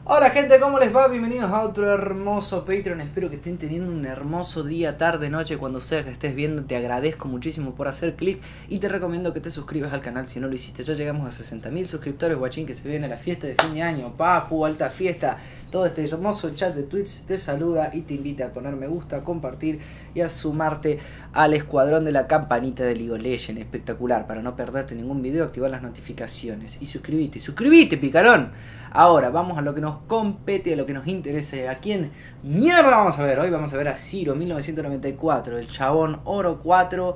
Hola gente, ¿cómo les va? Bienvenidos a otro hermoso Patreon. Espero que estén teniendo un hermoso día, tarde, noche, cuando sea que estés viendo. Te agradezco muchísimo por hacer clic y te recomiendo que te suscribas al canal si no lo hiciste. Ya llegamos a 60.000 suscriptores, guachín, que se viene la fiesta de fin de año. Papu, alta fiesta. Todo este hermoso chat de Twitch te saluda y te invita a poner me gusta, a compartir y a sumarte al escuadrón de la campanita de League of Legends. Espectacular, para no perderte ningún video, activar las notificaciones y suscríbete, picarón. Ahora vamos a lo que nos compete, a lo que nos interesa. ¿A quién mierda vamos a ver? Hoy vamos a ver a Zero 1994, el chabón oro 4,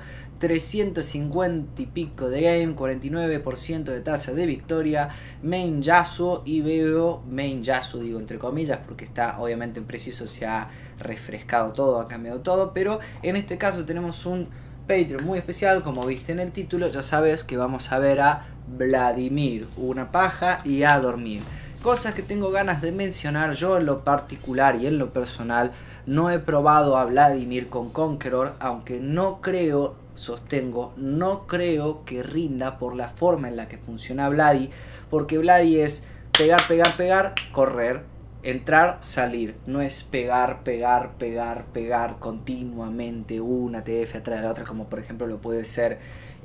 350 y pico de game, 49% de tasa de victoria, main Yasuo, y veo main Yasuo, digo entre comillas, porque está obviamente en preciso, se ha refrescado todo, ha cambiado todo, pero en este caso tenemos un Patreon muy especial, como viste en el título. Ya sabes que vamos a ver a Vladimir, una paja y a dormir. Cosas que tengo ganas de mencionar. Yo en lo particular y en lo personal no he probado a Vladimir con Conqueror, aunque no creo, sostengo, no creo que rinda por la forma en la que funciona Vladi, porque Vladi es pegar, pegar, pegar, correr, entrar, salir. No es pegar, pegar, pegar, pegar continuamente una TF atrás de la otra, como por ejemplo lo puede ser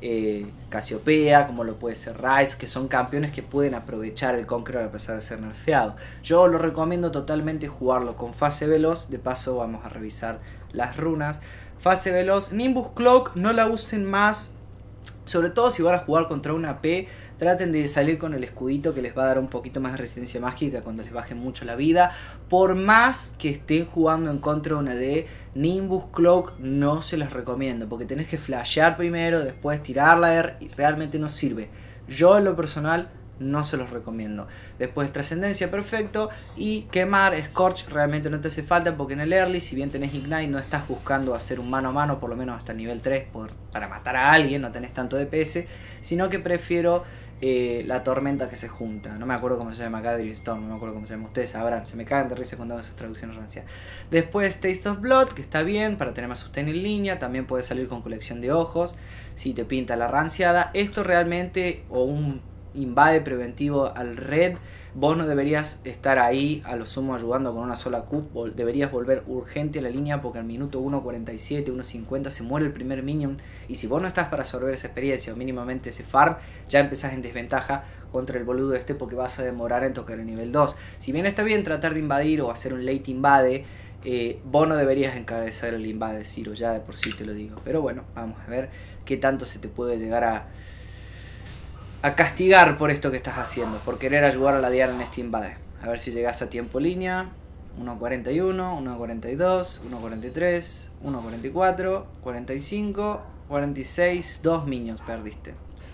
Casiopea, como lo puede ser Ryze, que son campeones que pueden aprovechar el Conqueror a pesar de ser nerfeado. Yo lo recomiendo totalmente jugarlo con fase veloz. De paso vamos a revisar las runas. Fase veloz, Nimbus Cloak no la usen más, sobre todo si van a jugar contra una P. Traten de salir con el escudito, que les va a dar un poquito más de resistencia mágica cuando les baje mucho la vida. Por más que estén jugando en contra de una D, Nimbus Cloak no se los recomiendo, porque tenés que flashear primero, después tirarla y realmente no sirve. Yo en lo personal no se los recomiendo. Después trascendencia, perfecto. Y quemar, Scorch realmente no te hace falta, porque en el early, si bien tenés Ignite, no estás buscando hacer un mano a mano, por lo menos hasta nivel 3, para matar a alguien, no tenés tanto DPS, sino que prefiero la tormenta que se junta. No me acuerdo cómo se llama acá, Drillstone, no me acuerdo cómo se llama. Ustedes sabrán, se me cagan de risa cuando hago esas traducciones rancias. Después Taste of Blood, que está bien para tener más sustain en línea. También puedes salir con colección de ojos si te pinta la ranciada. Esto realmente, o un invade preventivo al red, vos no deberías estar ahí a lo sumo ayudando con una sola Q. Deberías volver urgente a la línea, porque al minuto 1.47, 1.50 se muere el primer minion, y si vos no estás para absorber esa experiencia o mínimamente ese farm, ya empezás en desventaja contra el boludo este, porque vas a demorar en tocar el nivel 2. Si bien está bien tratar de invadir o hacer un late invade, vos no deberías encabezar el invade, Zero, ya de por sí te lo digo. Pero bueno, vamos a ver qué tanto se te puede llegar a castigar por esto que estás haciendo, por querer ayudar a la Diana en este invade. A ver si llegas a tiempo línea. 1.41, 1.42, 1.43, 1.44, 45, 46, 2 minions perdiste.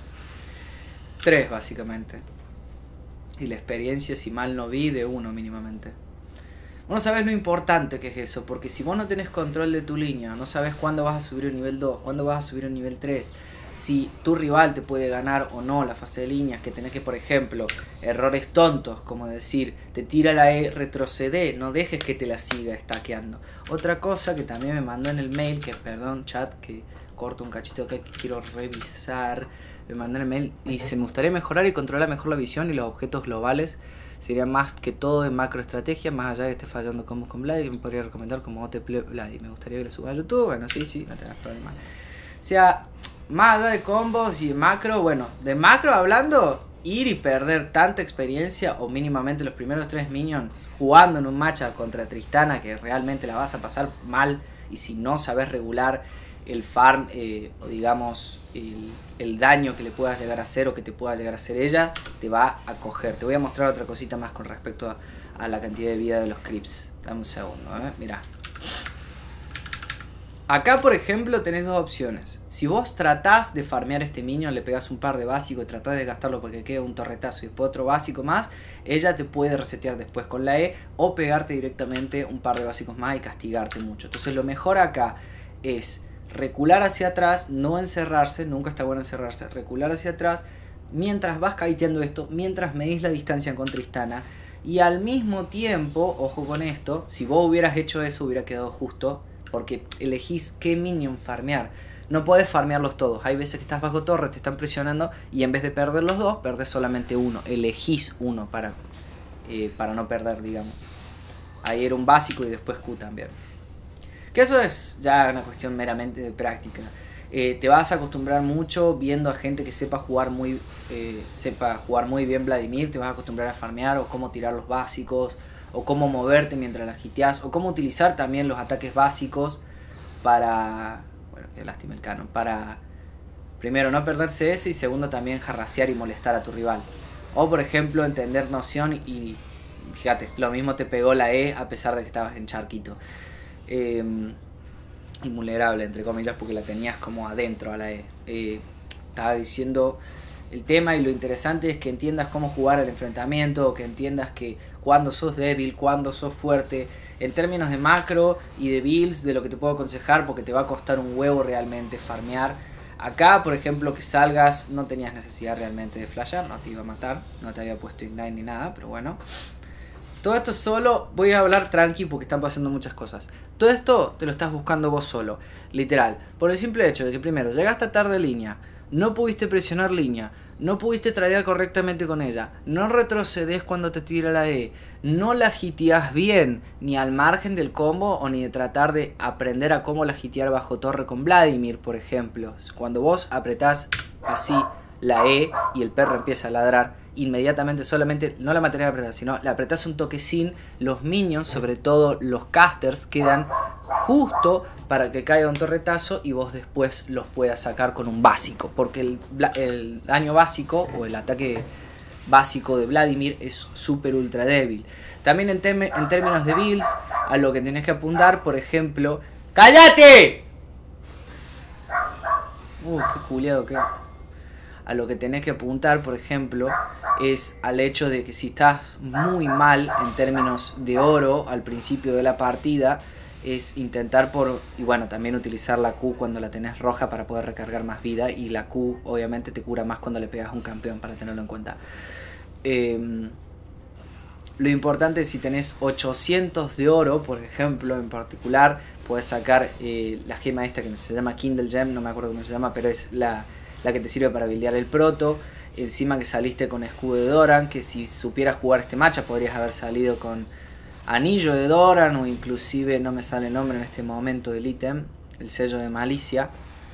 3 básicamente. Y la experiencia, si mal no vi, de 1 mínimamente. Vos no sabés lo importante que es eso, porque si vos no tenés control de tu línea, no sabés cuándo vas a subir un nivel 2, cuándo vas a subir un nivel 3, si tu rival te puede ganar o no la fase de líneas, que tenés que, por ejemplo, errores tontos, como decir, te tira la E, retrocede, no dejes que te la siga stackeando. Otra cosa que también me mandó en el mail, que perdón chat, que corto un cachito acá que quiero revisar, me mandó en el mail, y se me gustaría mejorar y controlar mejor la visión y los objetos globales. Sería más que todo en macroestrategia, más allá de que esté fallando combos con Vladi, que me podría recomendar como OTP Vladi. Me gustaría que lo suba a YouTube, bueno, sí, no tengas problema. O sea, más allá de combos y macro, bueno, de macro hablando, ir y perder tanta experiencia, o mínimamente los primeros 3 minions, jugando en un matchup contra Tristana, que realmente la vas a pasar mal, y si no sabes regular el farm, o digamos el daño que le puedas llegar a hacer o que te pueda llegar a hacer ella, te va a coger. Te voy a mostrar otra cosita más con respecto a la cantidad de vida de los creeps. Dame un segundo, mirá. Acá por ejemplo tenés dos opciones. Si vos tratás de farmear este minion, le pegás un par de básicos y tratás de gastarlo porque queda un torretazo y después otro básico más, ella te puede resetear después con la E, o pegarte directamente un par de básicos más y castigarte mucho. Entonces lo mejor acá es recular hacia atrás, no encerrarse, nunca está bueno encerrarse, recular hacia atrás mientras vas kiteando esto, mientras medís la distancia con Tristana, y al mismo tiempo, ojo con esto, si vos hubieras hecho eso hubiera quedado justo, porque elegís qué minion farmear. No podés farmearlos todos, hay veces que estás bajo torre, te están presionando y en vez de perder los dos, perdés solamente uno, elegís uno para para no perder, digamos. Ahí era un básico y después Q también. Que eso es ya una cuestión meramente de práctica. Te vas a acostumbrar mucho viendo a gente que sepa jugar muy bien Vladimir. Te vas a acostumbrar a farmear o cómo tirar los básicos, o cómo moverte mientras la hiteás, o cómo utilizar también los ataques básicos para... Bueno, qué lástima el canon. Para, primero, no perder CS y segundo, también harrasear y molestar a tu rival. O, por ejemplo, entender noción y... Fíjate, lo mismo te pegó la E a pesar de que estabas en charquito. Invulnerable, entre comillas, porque la tenías como adentro a la E. Estaba diciendo el tema, y lo interesante es que entiendas cómo jugar el enfrentamiento, que entiendas que cuando sos débil, cuando sos fuerte, en términos de macro y de builds, de lo que te puedo aconsejar, porque te va a costar un huevo realmente farmear. Acá, por ejemplo, que salgas, no tenías necesidad realmente de flashear, no te iba a matar, no te había puesto ignite ni nada, pero bueno. Todo esto solo, voy a hablar tranqui porque están pasando muchas cosas. Todo esto te lo estás buscando vos solo, literal. Por el simple hecho de que primero, llegaste tarde línea, no pudiste presionar línea, no pudiste tradear correctamente con ella, no retrocedes cuando te tira la E, no la hiteás bien, ni al margen del combo o ni de tratar de aprender a cómo la hitear bajo torre con Vladimir, por ejemplo. Cuando vos apretás así la E y el perro empieza a ladrar, inmediatamente solamente no la mantenés apretada, sino la apretás un toquecín, los minions, sobre todo los casters, quedan justo para que caiga un torretazo y vos después los puedas sacar con un básico, porque el daño básico o el ataque básico de Vladimir es súper ultra débil. También en términos de builds, a lo que tenés que apuntar, por ejemplo... ¡Cállate! Qué culiado que... A lo que tenés que apuntar, por ejemplo, es al hecho de que si estás muy mal en términos de oro al principio de la partida, es intentar y bueno, también utilizar la Q cuando la tenés roja para poder recargar más vida, y la Q obviamente te cura más cuando le pegas a un campeón, para tenerlo en cuenta. Lo importante es si tenés 800 de oro, por ejemplo, en particular, puedes sacar la gema esta que se llama Kindle Gem, no me acuerdo cómo se llama, pero es la que te sirve para buildear el proto. Encima que saliste con escudo de Doran, que si supieras jugar este matcha podrías haber salido con anillo de Doran, o inclusive, no me sale el nombre en este momento del ítem, el sello de malicia.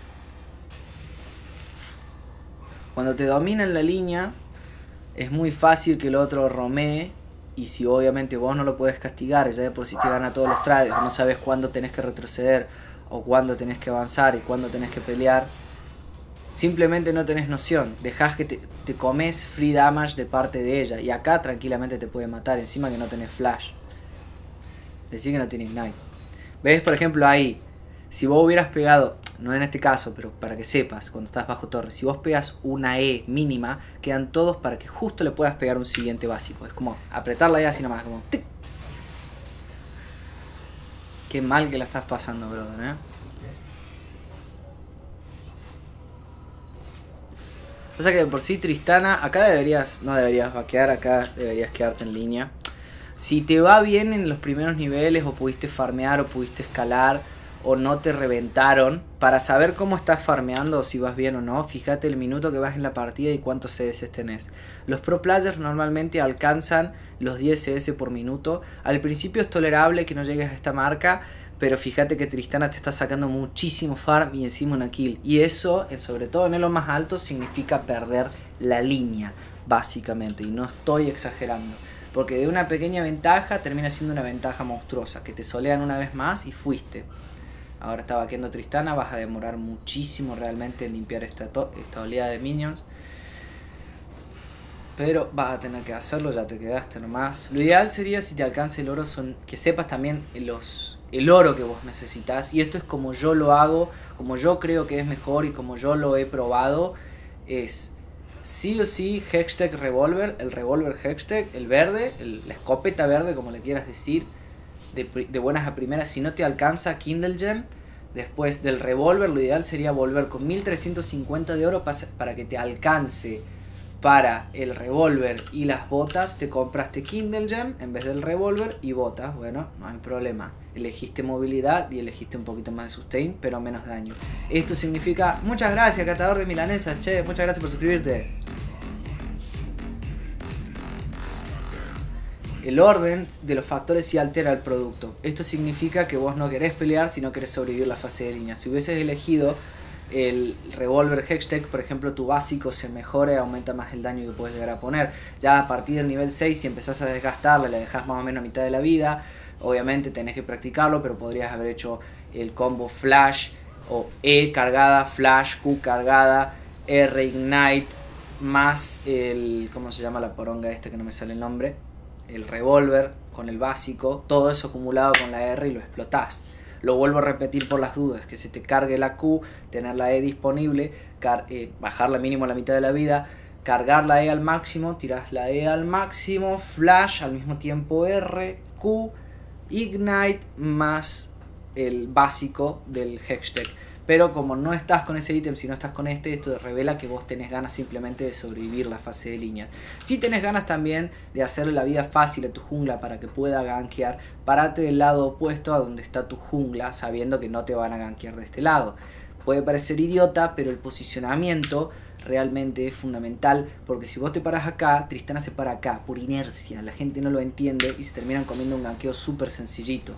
Cuando te dominan la línea es muy fácil que el otro romee, y si obviamente vos no lo podés castigar, ya de por sí te gana todos los trades, no sabes cuándo tenés que retroceder o cuándo tenés que avanzar y cuándo tenés que pelear, simplemente no tenés noción, dejás que te comes free damage de parte de ella, y acá tranquilamente te puede matar, encima que no tenés flash. Decir que no tiene ignite. ¿Ves? Por ejemplo ahí, si vos hubieras pegado, no en este caso, pero para que sepas, cuando estás bajo torre, si vos pegas una E mínima, quedan todos para que justo le puedas pegar un siguiente básico. Es como apretar la E así nomás, como ¡tic! Qué mal que la estás pasando, brother, ¿eh? O sea que por sí Tristana, acá no deberías vaquear, acá deberías quedarte en línea. Si te va bien en los primeros niveles, o pudiste farmear, o pudiste escalar, o no te reventaron, para saber cómo estás farmeando o si vas bien o no, fíjate el minuto que vas en la partida y cuántos CS tenés. Los pro players normalmente alcanzan los 10 CS por minuto. Al principio es tolerable que no llegues a esta marca, pero fíjate que Tristana te está sacando muchísimo farm y encima una kill. Y eso, sobre todo en elo más alto, significa perder la línea, básicamente. Y no estoy exagerando. Porque de una pequeña ventaja termina siendo una ventaja monstruosa. Que te solean una vez más y fuiste. Ahora está vaqueando Tristana, vas a demorar muchísimo realmente en limpiar esta oleada de minions. Pero vas a tener que hacerlo, ya te quedaste nomás. Lo ideal sería, si te alcanza el oro, que sepas también el oro que vos necesitas. Y esto es como yo lo hago, como yo creo que es mejor y como yo lo he probado. Es sí o sí Hextech Revolver, el Revolver Hextech, el verde, la escopeta verde, como le quieras decir. De buenas a primeras, si no te alcanza Kindle Gem, después del Revolver, lo ideal sería volver con 1350 de oro para que te alcance para el Revolver y las botas. Te compraste Kindle Gem en vez del Revolver y botas, bueno, no hay problema. Elegiste movilidad y elegiste un poquito más de sustain, pero menos daño. Esto significa, muchas gracias, catador de milanesas, che, muchas gracias por suscribirte. el orden de los factores sí altera el producto. Esto significa que vos no querés pelear, sino querés sobrevivir la fase de línea. Si hubieses elegido el revólver Hextech, por ejemplo, tu básico se mejora y aumenta más el daño que puedes llegar a poner. Ya a partir del nivel 6, si empezás a desgastarla, le dejas más o menos a mitad de la vida. Obviamente tenés que practicarlo, pero podrías haber hecho el combo Flash o E cargada, Flash, Q cargada, R Ignite, más el... ¿cómo se llama la poronga esta que no me sale el nombre? El revólver con el básico, todo eso acumulado con la R y lo explotás. Lo vuelvo a repetir por las dudas, que se te cargue la Q, tener la E disponible, bajarla mínimo a la mitad de la vida, cargar la E al máximo, tirás la E al máximo, Flash, al mismo tiempo R, Q, Ignite, más el básico del Hextech. Pero como no estás con ese ítem, si no estás con este, esto revela que vos tenés ganas simplemente de sobrevivir la fase de líneas. Si tenés ganas también de hacerle la vida fácil a tu jungla para que pueda gankear, parate del lado opuesto a donde está tu jungla, sabiendo que no te van a gankear de este lado. Puede parecer idiota, pero el posicionamiento realmente es fundamental, porque si vos te paras acá, Tristana se para acá, por inercia. La gente no lo entiende y se terminan comiendo un gankeo súper sencillito.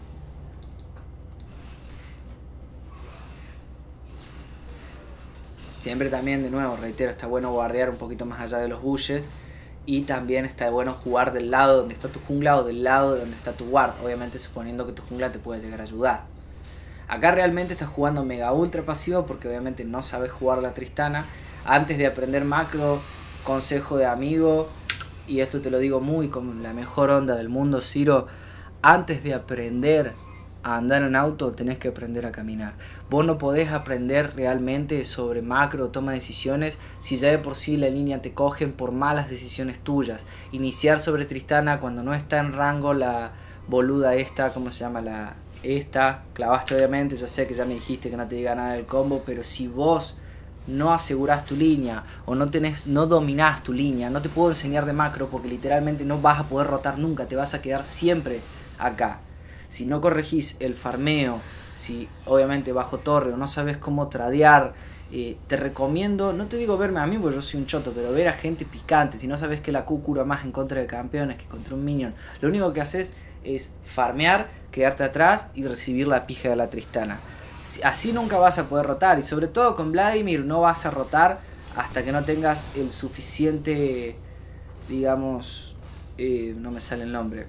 Siempre también, de nuevo, reitero, está bueno guardear un poquito más allá de los bushes. Y también está bueno jugar del lado donde está tu jungla o del lado de donde está tu ward. Obviamente suponiendo que tu jungla te puede llegar a ayudar. Acá realmente estás jugando mega ultra pasivo porque obviamente no sabes jugar la Tristana. Antes de aprender macro, consejo de amigo, y esto te lo digo muy con la mejor onda del mundo, Ciro, antes de aprender a andar en auto tenés que aprender a caminar. Vos no podés aprender realmente sobre macro, toma decisiones, si ya de por sí la línea te cogen por malas decisiones tuyas. Iniciar sobre Tristana cuando no está en rango la boluda esta, ¿cómo se llama? Esta, clavaste obviamente, yo sé que ya me dijiste que no te diga nada del combo, pero si vos no asegurás tu línea o no dominás tu línea, no te puedo enseñar de macro porque literalmente no vas a poder rotar nunca, te vas a quedar siempre acá. Si no corregís el farmeo, si obviamente bajo torre o no sabes cómo tradear, te recomiendo, no te digo verme a mí porque yo soy un choto, pero ver a gente picante. Si no sabes que la Q cura más en contra de campeones que contra un minion, lo único que haces es farmear, quedarte atrás y recibir la pija de la Tristana. Así nunca vas a poder rotar, y sobre todo con Vladimir no vas a rotar hasta que no tengas el suficiente, digamos, no me sale el nombre,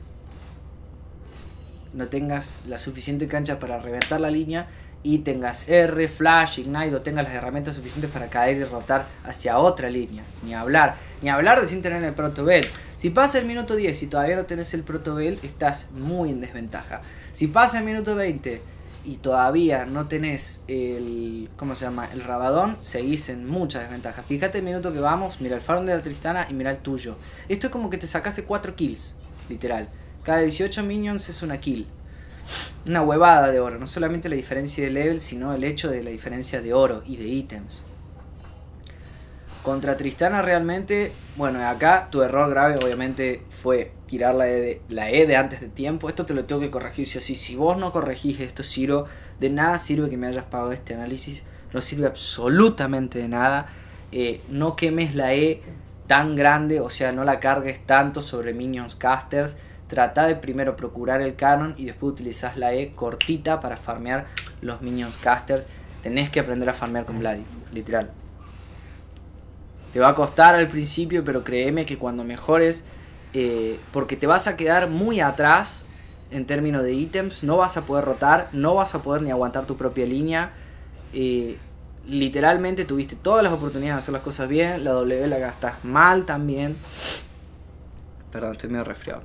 no tengas la suficiente cancha para reventar la línea y tengas R, Flash, Ignite o tengas las herramientas suficientes para caer y rotar hacia otra línea. Ni hablar de sin tener el Protobel. Si pasa el minuto 10 y todavía no tenés el Protobel, estás muy en desventaja. Si pasa el minuto 20 y todavía no tenés el, ¿cómo se llama?, el Rabadón, seguís en mucha desventaja. Fíjate el minuto que vamos, mira el farm de la Tristana y mira el tuyo. Esto es como que te sacase 4 kills, literal. Cada 18 minions es una kill. Una huevada de oro. No solamente la diferencia de level, sino el hecho de la diferencia de oro y de ítems. Contra Tristana realmente, bueno, acá tu error grave obviamente fue tirar la E de antes de tiempo. Esto te lo tengo que corregir sí o sí. Si vos no corregís esto, Ciro, de nada sirve que me hayas pagado este análisis. No sirve absolutamente de nada. No quemes la E tan grande, o sea, no la cargues tanto sobre minions casters. Trata de primero procurar el canon y después utilizás la E cortita para farmear los minions casters. Tenés que aprender a farmear con Vladi, literal. Te va a costar al principio, pero créeme que cuando mejores, porque te vas a quedar muy atrás en términos de ítems, no vas a poder rotar, no vas a poder ni aguantar tu propia línea. Literalmente tuviste todas las oportunidades de hacer las cosas bien, la W la gastas mal también. Perdón, estoy medio resfriado.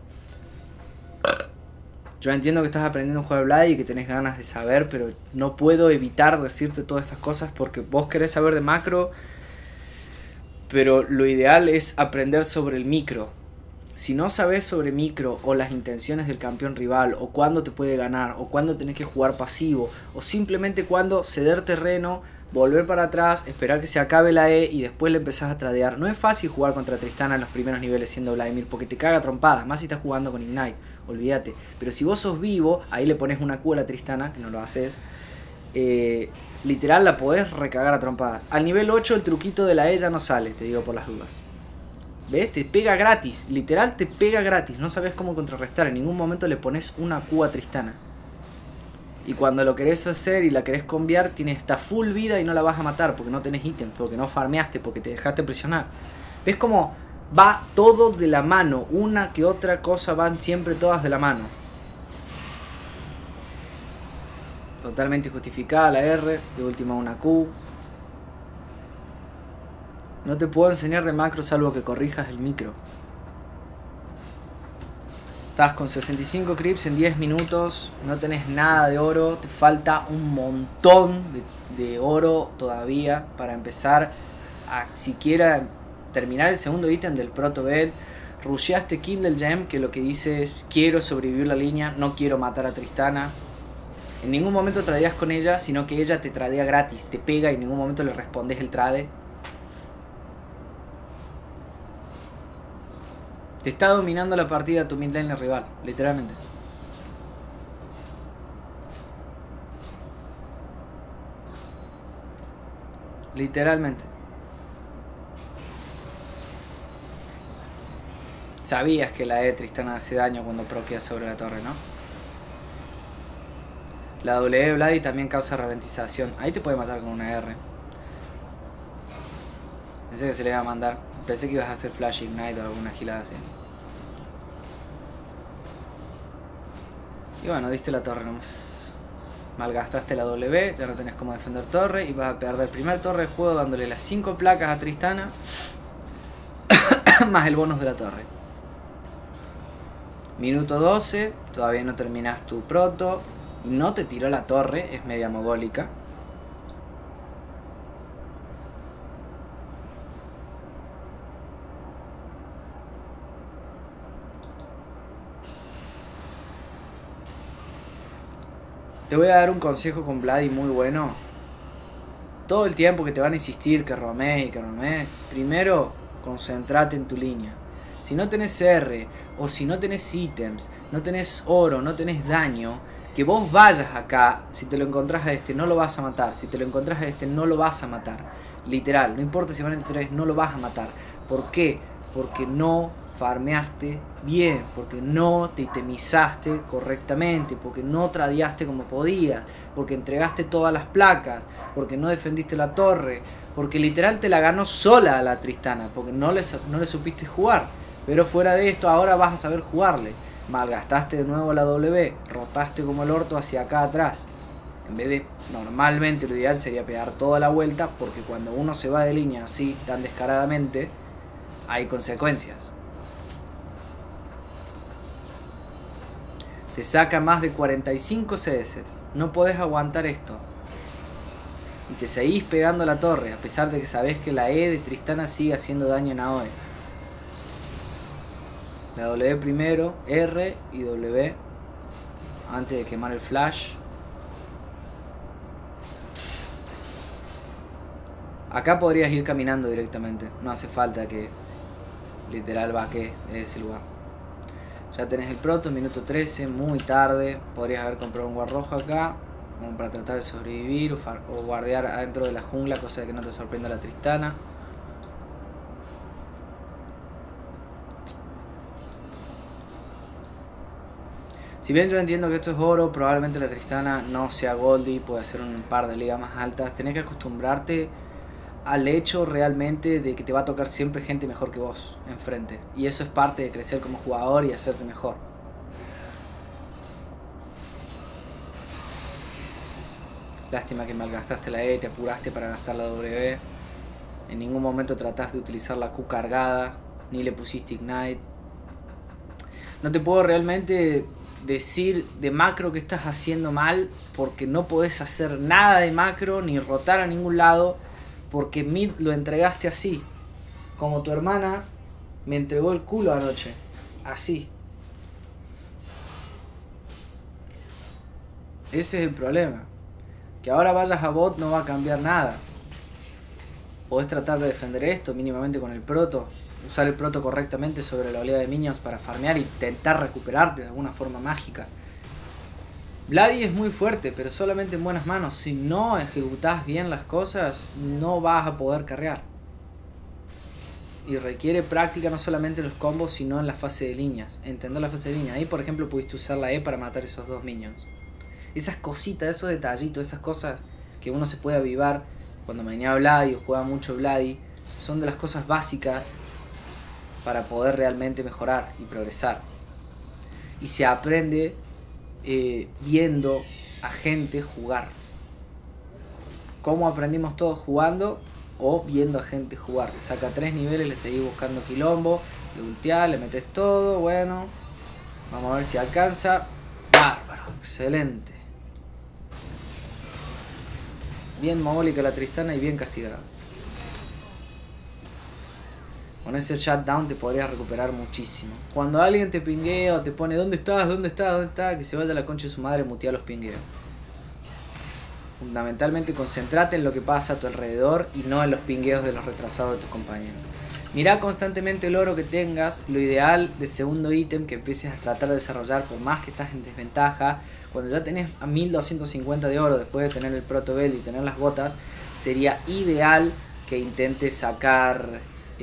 Yo entiendo que estás aprendiendo a jugar Vlad y que tenés ganas de saber, pero no puedo evitar decirte todas estas cosas porque vos querés saber de macro, pero lo ideal es aprender sobre el micro. Si no sabes sobre micro o las intenciones del campeón rival, o cuándo te puede ganar, o cuándo tenés que jugar pasivo, o simplemente cuándo ceder terreno, volver para atrás, esperar que se acabe la E y después le empezás a tradear. No es fácil jugar contra Tristana en los primeros niveles siendo Vladimir porque te caga trompadas, más si estás jugando con Ignite, olvídate. Pero si vos sos vivo, ahí le pones una Q a la Tristana, que no lo haces, literal la podés recagar a trompadas. Al nivel 8 el truquito de la E ya no sale, te digo por las dudas. ¿Ves? Te pega gratis. Literal te pega gratis. No sabes cómo contrarrestar. En ningún momento le pones una Q a Tristana. Y cuando lo querés hacer y la querés cambiar, tiene esta full vida y no la vas a matar porque no tenés ítems, porque no farmeaste, porque te dejaste presionar. ¿Ves cómo va todo de la mano? Una que otra cosa van siempre todas de la mano. Totalmente justificada la R, de última una Q. No te puedo enseñar de macro salvo que corrijas el micro. Estás con 65 creeps en 10 minutos, no tenés nada de oro, te falta un montón de oro todavía para empezar a siquiera terminar el segundo ítem del Proto Bed. Rusheaste Kindle Gem, que lo que dice es quiero sobrevivir la línea, no quiero matar a Tristana. En ningún momento tradeas con ella, sino que ella te tradea gratis, te pega y en ningún momento le respondes el trade. Te está dominando la partida tu mid laner rival, literalmente. Literalmente. Sabías que la E de Tristana hace daño cuando proquea sobre la torre, ¿no? La W de Vladi también causa ralentización. Ahí te puede matar con una R. Pensé que se le iba a mandar. Pensé que ibas a hacer Flash Ignite o alguna gilada así. Y bueno, diste la torre nomás. Malgastaste la W, ya no tenés cómo defender torre. Y vas a perder el primer torre de juego dándole las 5 placas a Tristana. Más el bonus de la torre. Minuto 12, todavía no terminás tu proto. Y no te tiró la torre, es media mogólica. Te voy a dar un consejo con Vladi muy bueno. Todo el tiempo que te van a insistir que romees y que romees, primero concentrate en tu línea. Si no tenés R, o si no tenés ítems, no tenés oro, no tenés daño, que vos vayas acá, si te lo encontrás a este no lo vas a matar, si te lo encontrás a este no lo vas a matar. Literal, no importa si van entre tres, no lo vas a matar. ¿Por qué? Porque no farmeaste bien, porque no te itemizaste correctamente, porque no tradeaste como podías, porque entregaste todas las placas, porque no defendiste la torre, porque literal te la ganó sola a la Tristana, porque no le supiste jugar. Pero fuera de esto, ahora vas a saber jugarle. Malgastaste de nuevo la W, rotaste como el orto hacia acá atrás. En vez de, normalmente lo ideal sería pegar toda la vuelta, porque cuando uno se va de línea así, tan descaradamente, hay consecuencias. Te saca más de 45 CS. No podés aguantar esto. Y te seguís pegando a la torre, a pesar de que sabés que la E de Tristana sigue haciendo daño en AoE. La W primero, R y W antes de quemar el flash. Acá podrías ir caminando directamente. No hace falta que literal vaques de ese lugar. Ya tenés el proto, minuto 13, muy tarde. Podrías haber comprado un guard rojo acá, como para tratar de sobrevivir o guardear adentro de la jungla, cosa de que no te sorprenda la Tristana. Si bien yo entiendo que esto es oro, probablemente la Tristana no sea Goldie, puede ser un par de ligas más altas. Tenés que acostumbrarte al hecho realmente de que te va a tocar siempre gente mejor que vos enfrente. Y eso es parte de crecer como jugador y hacerte mejor. Lástima que malgastaste la E, te apuraste para gastar la W. En ningún momento trataste de utilizar la Q cargada, ni le pusiste Ignite. No te puedo realmente decir de macro que estás haciendo mal, porque no podés hacer nada de macro ni rotar a ningún lado, porque mid lo entregaste así, como tu hermana me entregó el culo anoche, así. Ese es el problema, que ahora vayas a bot no va a cambiar nada. Podés tratar de defender esto mínimamente con el proto, usar el proto correctamente sobre la oleada de minions para farmear e intentar recuperarte de alguna forma mágica. Vladi es muy fuerte, pero solamente en buenas manos. Si no ejecutás bien las cosas, no vas a poder carrear. Y requiere práctica no solamente en los combos, sino en la fase de líneas. Entender la fase de líneas. Ahí, por ejemplo, pudiste usar la E para matar esos dos minions. Esas cositas, esos detallitos, esas cosas que uno se puede avivar cuando mainea Vladi o juega mucho Vladi, son de las cosas básicas para poder realmente mejorar y progresar. Y se aprende viendo a gente jugar. ¿Cómo aprendimos todos? Jugando o viendo a gente jugar. Te saca 3 niveles, le seguís buscando quilombo, le ulteás, le metes todo, bueno. Vamos a ver si alcanza. Bárbaro, excelente. Bien mogólica la Tristana y bien castigada. Con ese shutdown te podrías recuperar muchísimo. Cuando alguien te pinguea o te pone ¿dónde estás? ¿Dónde estás? ¿Dónde estás? Que se vaya a la concha de su madre, mutea los pingueos. Fundamentalmente concentrate en lo que pasa a tu alrededor y no en los pingueos de los retrasados de tus compañeros. Mirá constantemente el oro que tengas. Lo ideal de segundo ítem que empieces a tratar de desarrollar, por más que estás en desventaja. Cuando ya tenés a 1250 de oro después de tener el Proto Belt y tener las botas, sería ideal que intentes sacar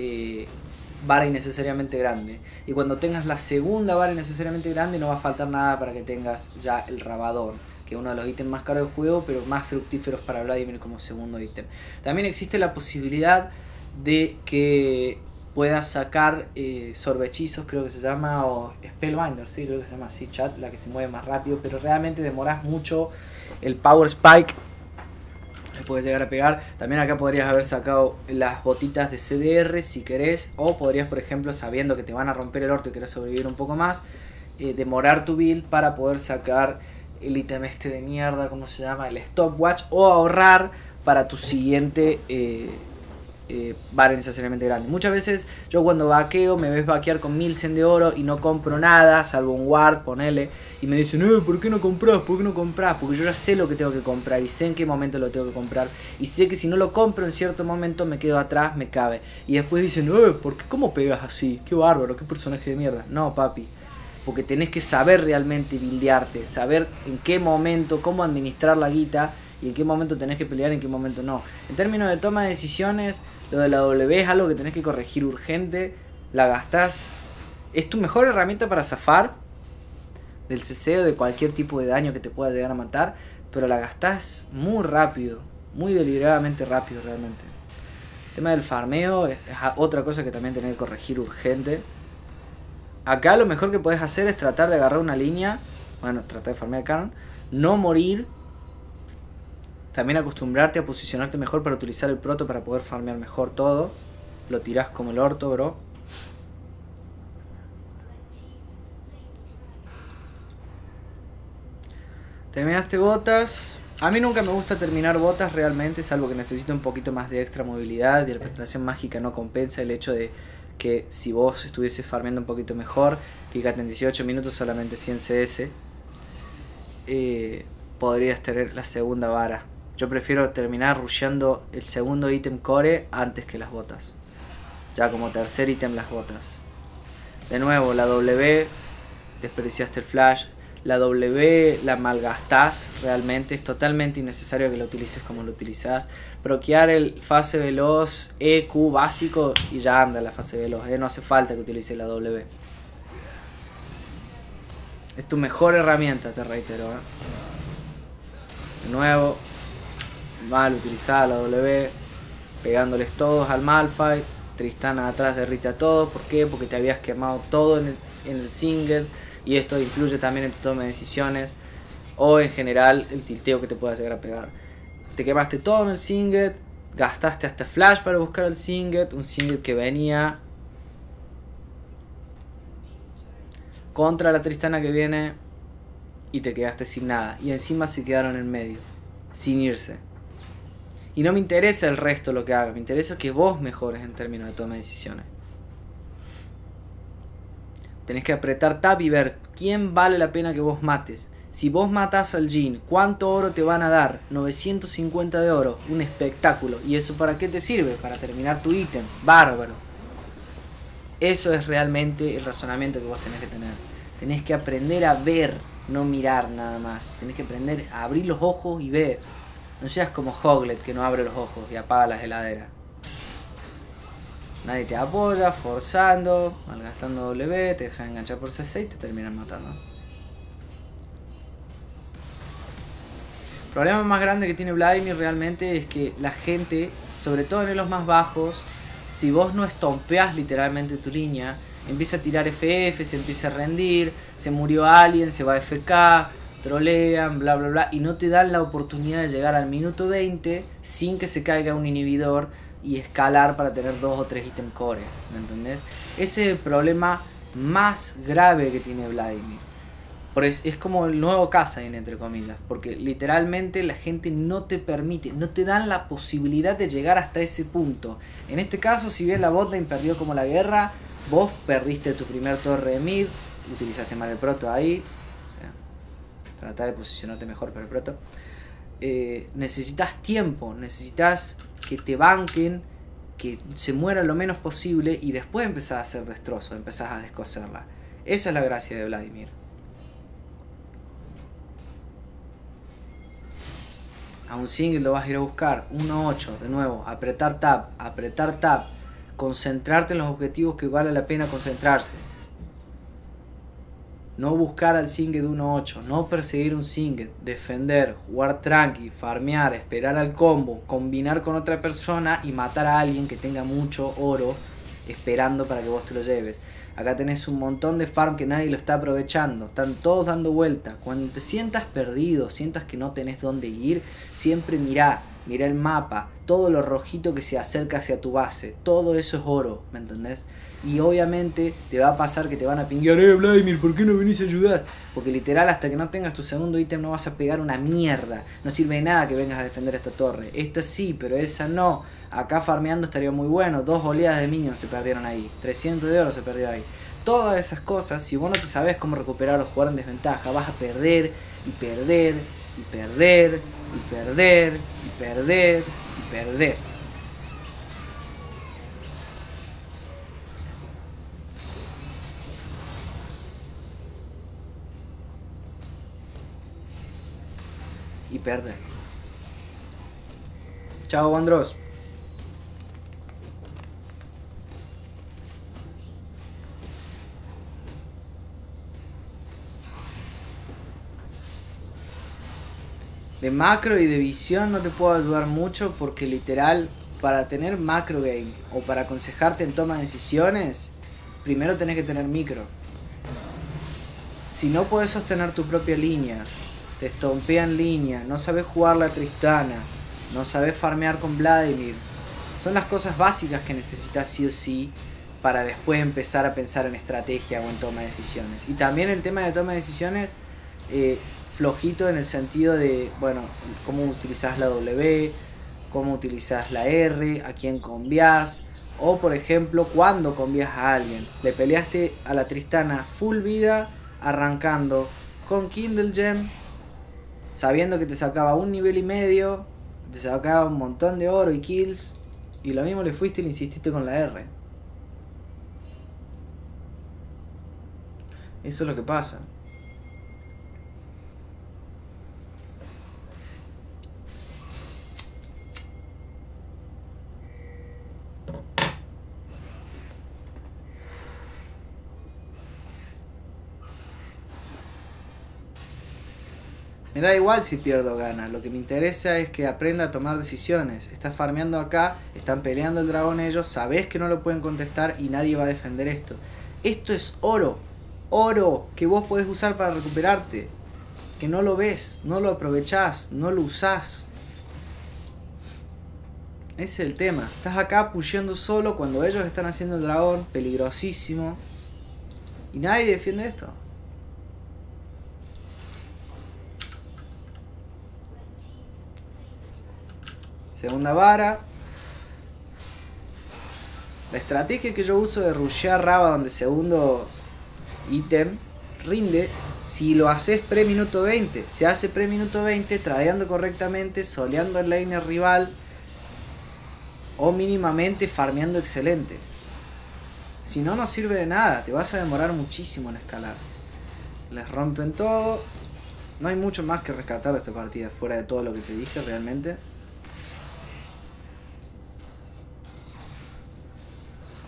vara innecesariamente grande. Y cuando tengas la segunda vara innecesariamente grande, no va a faltar nada para que tengas ya el Rabadón, que es uno de los ítems más caros del juego, pero más fructíferos para Vladimir como segundo ítem. También existe la posibilidad de que puedas sacar sorbechizos, creo que se llama, o Spellbinder, sí, creo que se llama así, chat, la que se mueve más rápido, pero realmente demoras mucho el Power Spike. Le puedes llegar a pegar. También acá podrías haber sacado las botitas de CDR si querés, o podrías, por ejemplo, sabiendo que te van a romper el orto y querés sobrevivir un poco más, demorar tu build para poder sacar el ítem este de mierda, ¿cómo se llama? El Stopwatch, o ahorrar para tu siguiente vara necesariamente grande. Muchas veces yo cuando vaqueo me ves vaquear con 1100 de oro y no compro nada, salvo un ward, ponele, y me dicen, ¿por qué no compras? ¿Por qué no compras? Porque yo ya sé lo que tengo que comprar y sé en qué momento lo tengo que comprar, y sé que si no lo compro en cierto momento me quedo atrás, me cabe, y después dicen, ¿por qué? ¿Cómo pegas así? Qué bárbaro, qué personaje de mierda. No, papi, porque tenés que saber realmente buildearte, saber en qué momento, cómo administrar la guita, y en qué momento tenés que pelear y en qué momento no. En términos de toma de decisiones, lo de la W es algo que tenés que corregir urgente. La gastás, es tu mejor herramienta para zafar del CC o de cualquier tipo de daño que te pueda llegar a matar, pero la gastás muy rápido, muy deliberadamente rápido realmente. El tema del farmeo es otra cosa que también tenés que corregir urgente. Acá lo mejor que podés hacer es tratar de agarrar una línea, bueno, tratar de farmear Canon, no morir. También acostumbrarte a posicionarte mejor para utilizar el proto para poder farmear mejor todo. Lo tirás como el orto, bro. Terminaste botas. A mí nunca me gusta terminar botas realmente, salvo que necesito un poquito más de extra movilidad. Y la penetración mágica no compensa el hecho de que si vos estuvieses farmeando un poquito mejor, fíjate, en 18 minutos solamente 100 CS, podrías tener la segunda vara. Yo prefiero terminar rusheando el segundo ítem core antes que las botas. Ya como tercer ítem las botas. De nuevo, la W, desperdiciaste el flash. La W la malgastás realmente. Es totalmente innecesario que la utilices como lo utilizás. Proquear el fase veloz EQ básico y ya anda la fase veloz. No hace falta que utilices la W. Es tu mejor herramienta, te reitero. De nuevo, mal utilizada la W, pegándoles todos al Malphite. Tristana atrás derrite a todos. ¿Por qué? Porque te habías quemado todo en el single, y esto influye también en tu toma de decisiones o en general el tilteo que te pueda llegar a pegar. Te quemaste todo en el singlet, gastaste hasta flash para buscar el singlet, un singlet que venía contra la Tristana que viene, y te quedaste sin nada, y encima se quedaron en medio sin irse. Y no me interesa el resto lo que haga, me interesa que vos mejores en términos de toma de decisiones. Tenés que apretar tab y ver quién vale la pena que vos mates. Si vos matás al Jhin, ¿cuánto oro te van a dar? 950 de oro, un espectáculo. ¿Y eso para qué te sirve? Para terminar tu ítem. Bárbaro. Eso es realmente el razonamiento que vos tenés que tener. Tenés que aprender a ver, no mirar nada más. Tenés que aprender a abrir los ojos y ver. No seas como Hoglet, que no abre los ojos y apaga las heladeras. Nadie te apoya, forzando, malgastando W, te dejan enganchar por C6 y te terminan matando. El problema más grande que tiene Vladimir realmente es que la gente, sobre todo en los más bajos, si vos no estompeás literalmente tu línea, empieza a tirar FF, se empieza a rendir, se murió alguien, se va a FK, trolean, bla bla bla, y no te dan la oportunidad de llegar al minuto 20 sin que se caiga un inhibidor y escalar para tener 2 o 3 ítem core, ¿me entendés? Ese es el problema más grave que tiene Vladimir. Es como el nuevo Kassadin, entre comillas, porque literalmente la gente no te permite, no te dan la posibilidad de llegar hasta ese punto. En este caso, si bien la botlane perdió como la guerra, vos perdiste tu primer torre de mid, utilizaste mal el proto ahí, o sea, trata de posicionarte mejor para el proto. Necesitas tiempo, necesitas que te banquen, que se muera lo menos posible y después empezás a hacer destrozos, empezás a descoserla. Esa es la gracia de Vladimir. A un single lo vas a ir a buscar, 1-8, de nuevo, apretar tab, concentrarte en los objetivos que vale la pena concentrarse. No buscar al single de 1-8, no perseguir un single, defender, jugar tranqui, farmear, esperar al combo, combinar con otra persona y matar a alguien que tenga mucho oro esperando para que vos te lo lleves. Acá tenés un montón de farm que nadie lo está aprovechando. Están todos dando vuelta. Cuando te sientas perdido, sientas que no tenés dónde ir, siempre mirá el mapa. Todo lo rojito que se acerca hacia tu base. Todo eso es oro, ¿me entendés? Y obviamente te va a pasar que te van a pinguear. Vladimir, ¿por qué no venís a ayudar? Porque literal hasta que no tengas tu segundo ítem no vas a pegar una mierda. No sirve de nada que vengas a defender esta torre. Esta sí, pero esa no. Acá farmeando estaría muy bueno. 2 oleadas de minions se perdieron ahí. 300 de oro se perdió ahí. Todas esas cosas, si vos no te sabés cómo recuperar o jugar en desventaja, vas a perder y perder y perder y perder y perder y perder. Y perder. Chao, Wandros. De macro y de visión no te puedo ayudar mucho porque literal para tener macro game o para aconsejarte en toma de decisiones, primero tenés que tener micro. Si no podés sostener tu propia línea, te estompean línea, no sabes jugar la Tristana, no sabes farmear con Vladimir, son las cosas básicas que necesitas sí o sí para después empezar a pensar en estrategia o en toma de decisiones. Y también el tema de toma de decisiones, flojito en el sentido de, bueno, cómo utilizás la W, cómo utilizás la R, a quién conviás, o por ejemplo, cuando convías a alguien. Le peleaste a la Tristana full vida, arrancando con Kindle Gem, sabiendo que te sacaba 1,5 niveles, te sacaba un montón de oro y kills, y lo mismo le fuiste y le insististe con la R. Eso es lo que pasa. Me da igual si pierdo o gana, lo que me interesa es que aprenda a tomar decisiones. Estás farmeando acá, están peleando el dragón ellos, sabés que no lo pueden contestar y nadie va a defender esto. Esto es oro, oro que vos podés usar para recuperarte. Que no lo ves, no lo aprovechás, no lo usás. Ese es el tema. Estás acá pusheando solo cuando ellos están haciendo el dragón, peligrosísimo. Y nadie defiende esto. Segunda vara. La estrategia que yo uso de rushear Raba donde segundo ítem rinde si lo haces pre minuto 20. Se hace pre minuto 20 tradeando correctamente, soleando el laner rival o mínimamente farmeando excelente. Si no, no sirve de nada. Te vas a demorar muchísimo en escalar. Les rompen todo. No hay mucho más que rescatar de esta partida fuera de todo lo que te dije realmente.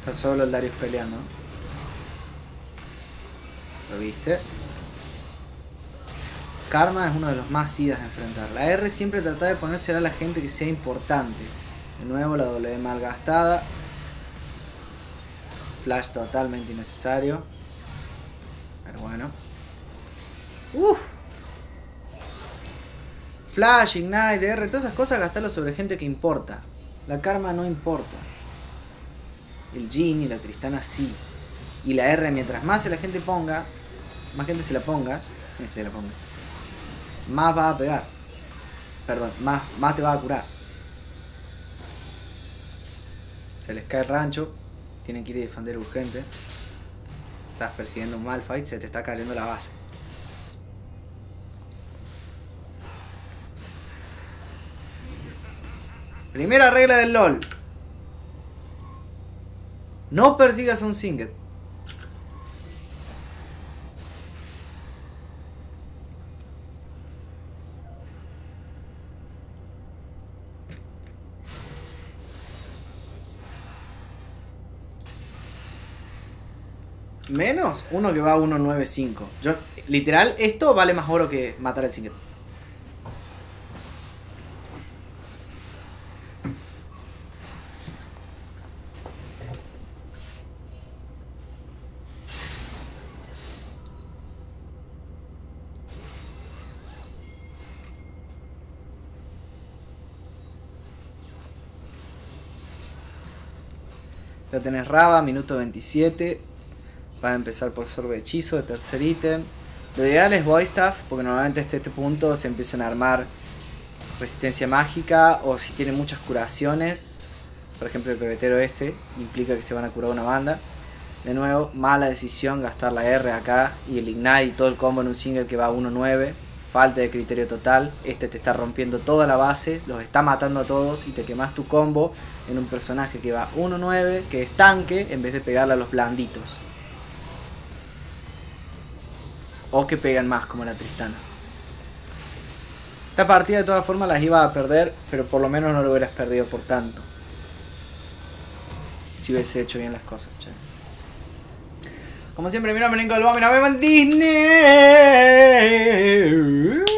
Está solo el Darius peleando. ¿Lo viste? Karma es uno de los más idas a enfrentar. La R siempre trata de ponérsela a la gente que sea importante. De nuevo la W mal gastada. Flash totalmente innecesario. Pero bueno. Flash, Ignite, R, todas esas cosas gastarlo sobre gente que importa. La Karma no importa. El Jhin y la Tristana sí. Y la R, mientras más se la gente pongas, más gente se la pongas, más va a pegar. Perdón, más te va a curar. Se les cae el rancho. Tienen que ir a defender urgente. Estás persiguiendo un Malphite, se te está cayendo la base. Primera regla del LOL. No persigas a un Singed. Menos uno que va a 1.95. Yo, literal, esto vale más oro que matar al Singed. Ya tenés Raba, minuto 27. Va a empezar por sorbe hechizo de tercer ítem. Lo ideal es Void Staff, porque normalmente hasta este punto se empiezan a armar resistencia mágica, o si tiene muchas curaciones. Por ejemplo, el pebetero este implica que se van a curar una banda. De nuevo, mala decisión gastar la R acá y el Ignite y todo el combo en un single que va a 1.9. Falta de criterio total. Este te está rompiendo toda la base, los está matando a todos y te quemas tu combo en un personaje que va 1.9, que es tanque, en vez de pegarle a los blanditos. O que pegan más, como la Tristana. Esta partida de todas formas las iba a perder, pero por lo menos no lo hubieras perdido por tanto. Si hubiese hecho bien las cosas, che. Como siempre, mi nombre es Nico Alba, nos vemos en Disney.